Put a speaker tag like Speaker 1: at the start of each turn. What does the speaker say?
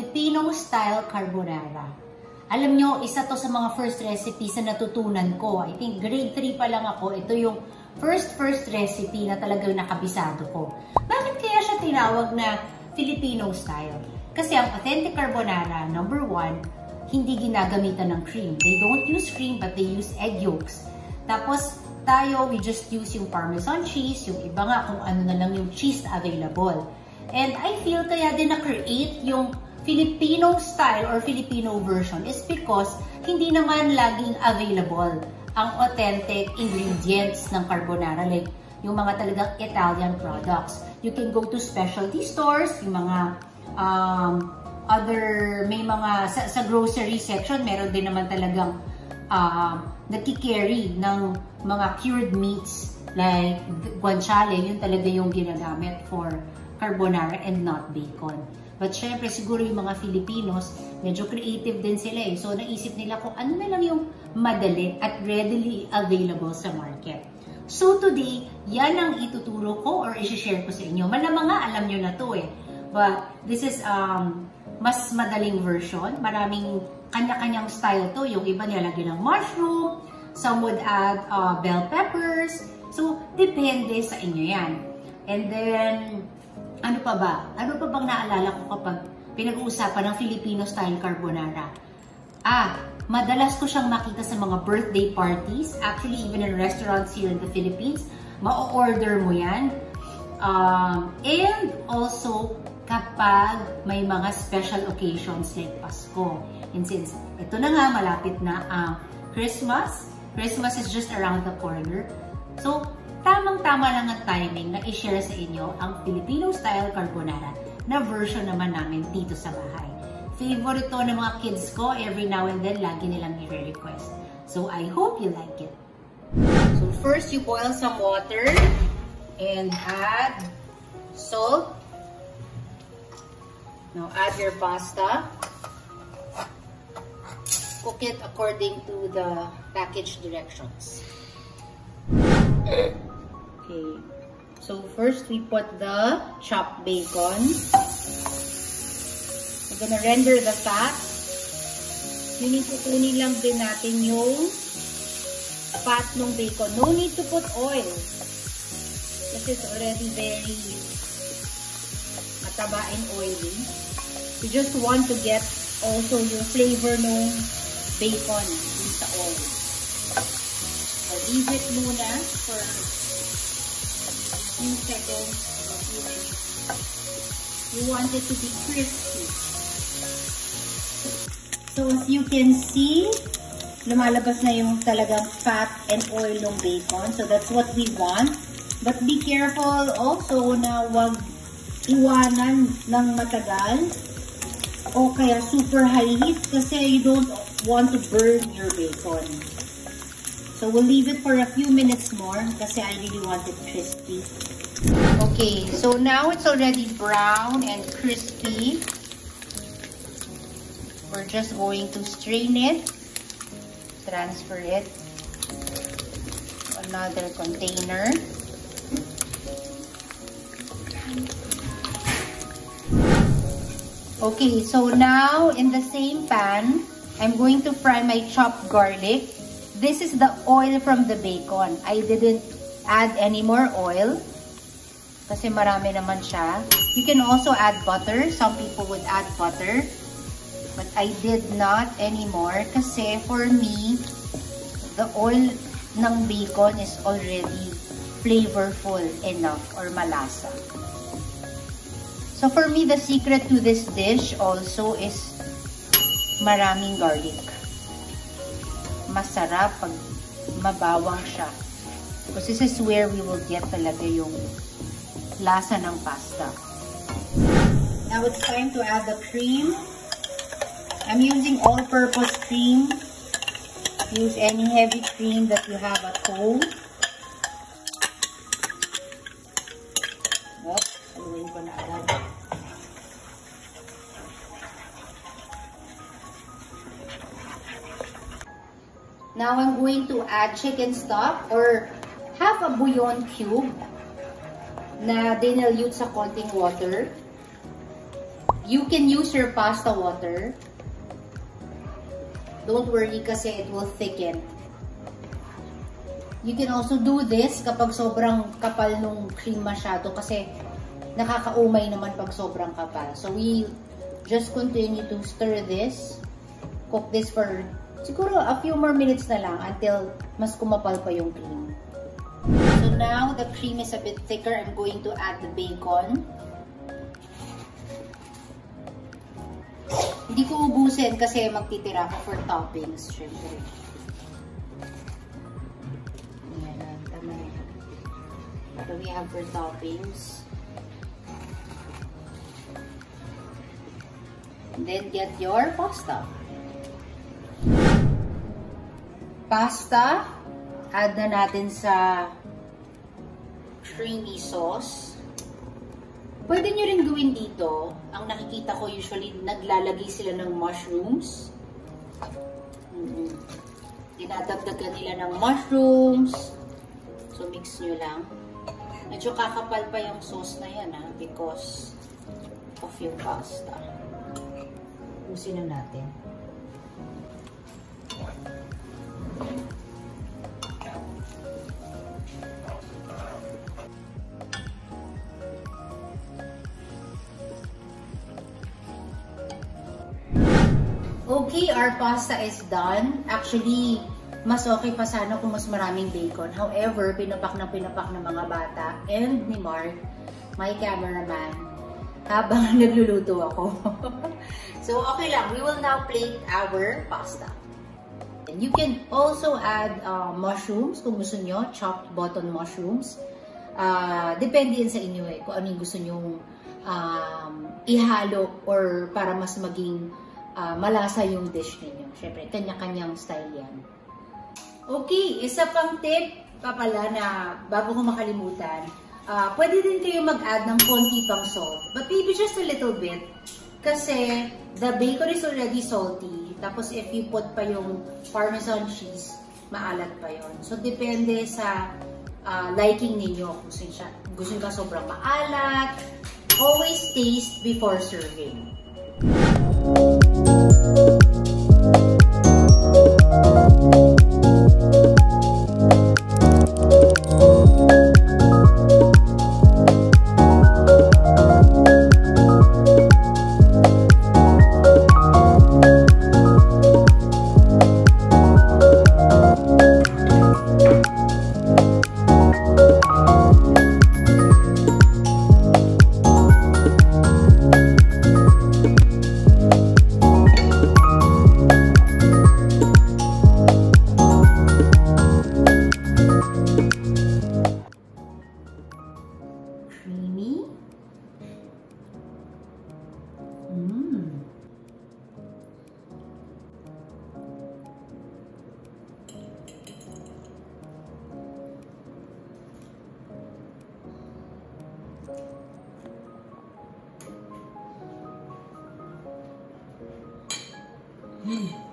Speaker 1: Filipino-style carbonara. Alam nyo, isa to sa mga first recipes na natutunan ko. I think grade 3 pa lang ako. Ito yung first recipe na talagang nakabisado ko. Bakit kaya siya tinawag na Filipino-style? Kasi ang authentic carbonara, number 1, hindi ginagamitan ng cream. They don't use cream, but they use egg yolks. Tapos, tayo, we just use yung Parmesan cheese, yung iba nga kung ano na lang yung cheese available. And I feel kaya din na-create yung Filipino style or Filipino version is because hindi naman laging available ang authentic ingredients ng carbonara, like yung mga talagang Italian products. You can go to specialty stores, yung mga may mga sa grocery section, meron din naman talagang nagki-carry ng mga cured meats like guanciale, yun talaga yung ginagamit for carbonara and not bacon. But syempre, siguro yung mga Filipinos, medyo creative din sila eh. So, naisip nila kung ano na lang yung madali at readily available sa market. So, today, yan ang ituturo ko or isi-share ko sa inyo. Malamang nga, alam nyo na to eh. But, this is mas madaling version. Maraming kanya-kanyang style to. Yung iba nilalagyan ng mushroom. Some would add bell peppers. So, depende sa inyo yan. And then, ano pa ba? Ano pa bang naalala ko kapag pinag-uusapan ng Filipino-style carbonara? Madalas ko siyang makita sa mga birthday parties. Actually, even in restaurants here in the Philippines, ma-order mo yan. And also, kapag may mga special occasions like Pasko. And since ito na nga, malapit na ang Christmas. Christmas is just around the corner. So, tamang-tama lang ang timing na i-share sa inyo ang Filipino-style carbonara na version naman namin dito sa bahay. Favorite to ng mga kids ko, every now and then, lagi nilang i-request. So, I hope you like it. So, first, you boil some water and add salt. Now, add your pasta. Cook it according to the package directions. Okay, so first we put the chopped bacon. We're gonna render the fat. Kunin lang din natin yung fat ng bacon. No need to put oil. Kasi it's already very mataba and oily. We just want to get also yung flavor ng bacon dun sa oil. So leave it muna for few seconds or few minutes. You want it to be crispy. So as you can see, lumalabas na yung talagang fat and oil ng bacon. So that's what we want. But be careful also na wag iwanan ng matagal o kaya super high heat kasi you don't want to burn your bacon. So we'll leave it for a few minutes more kasi I really want it crispy. Okay, so now it's already brown and crispy. We're just going to strain it, transfer it to another container. Okay, so now in the same pan, I'm going to fry my chopped garlic. This is the oil from the bacon. I didn't add any more oil kasi marami naman siya. You can also add butter. Some people would add butter. But I did not anymore kasi for me, the oil ng bacon is already flavorful enough or malasa. So for me, the secret to this dish also is maraming garlic. Masarap pag mabawang siya. Because this is where we will get talaga yung lasa ng pasta. Now it's time to add the cream. I'm using all-purpose cream. Use any heavy cream that you have at home. Haluin ko na agad. Now I'm going to add chicken stock or half a bouillon cube na dinilute sa konting water. You can use your pasta water. Don't worry kasi it will thicken. You can also do this kapag sobrang kapal nung cream masyado kasi nakakaumay naman pag sobrang kapal. So we just continue to stir this. Cook this for siguro a few more minutes na lang until mas kumapal pa yung cream. So now the cream is a bit thicker. I'm going to add the bacon. Hindi ko ubusin kasi magtitira ako for toppings, syempre. What do we have for toppings? And then get your pasta. Pasta, add na natin sa creamy sauce. Pwede nyo rin gawin dito. Ang nakikita ko usually naglalagay sila ng mushrooms. Dinadagdagan nila ng mushrooms. So mix nyo lang. Medyo kakapal pa yung sauce na yan because of yung pasta. Usin na natin. Okay, our pasta is done. Actually, mas okay pa sana kung mas maraming bacon. However, pinapak ng mga bata and ni Mark, my cameraman, habang nagluluto ako. So, okay lang. We will now plate our pasta. And you can also add mushrooms kung gusto nyo, chopped button mushrooms. Depende yan sa inyo kung ano yung gusto nyo ihalo or para mas maging malasa yung dish ninyo. Siyempre, kanya-kanyang style yan. Okay, isa pang tip pa pala na bago ko makalimutan, pwede din kayo mag-add ng konti pang salt. But maybe just a little bit. Kasi the bacon is already salty. Tapos if you put pa yung Parmesan cheese, maalat pa yon. So depende sa liking ninyo. Gusto nyo ba sobrang maalat? Always taste before serving. Creamy. Mm.